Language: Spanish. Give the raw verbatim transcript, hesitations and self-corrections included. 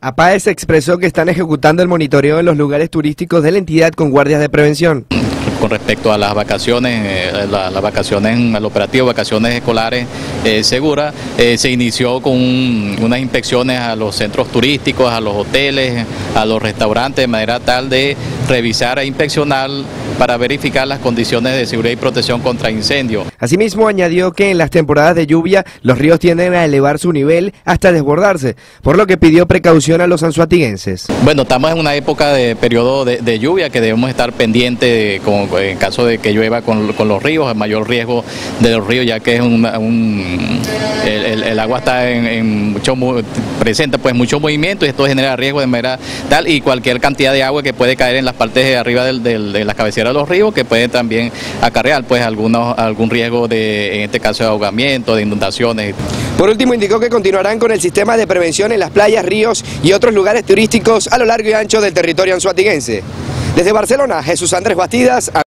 APAES expresó que están ejecutando el monitoreo en los lugares turísticos de la entidad con guardias de prevención. Con respecto a las vacaciones, eh, la, las vacaciones, al operativo vacaciones escolares eh, seguras, eh, se inició con un, unas inspecciones a los centros turísticos, a los hoteles, a los restaurantes, de manera tal de revisar e inspeccionar para verificar las condiciones de seguridad y protección contra incendios. Asimismo, añadió que en las temporadas de lluvia los ríos tienden a elevar su nivel hasta desbordarse, por lo que pidió precaución a los anzoatiguenses. Bueno, estamos en una época de periodo de, de lluvia que debemos estar pendientes de, con, en caso de que llueva con, con los ríos, el mayor riesgo de los ríos, ya que es un, un el, el, el agua está en, en mucho, presenta pues mucho movimiento y esto genera riesgo de manera tal, y cualquier cantidad de agua que puede caer en las partes de arriba del, del, de las cabeceras de los ríos, que puede también acarrear pues algunos, algún riesgo de, en este caso, de ahogamiento, de inundaciones. Por último, indicó que continuarán con el sistema de prevención en las playas, ríos y otros lugares turísticos a lo largo y ancho del territorio anzoatiguense. Desde Barcelona, Jesús Andrés Bastidas.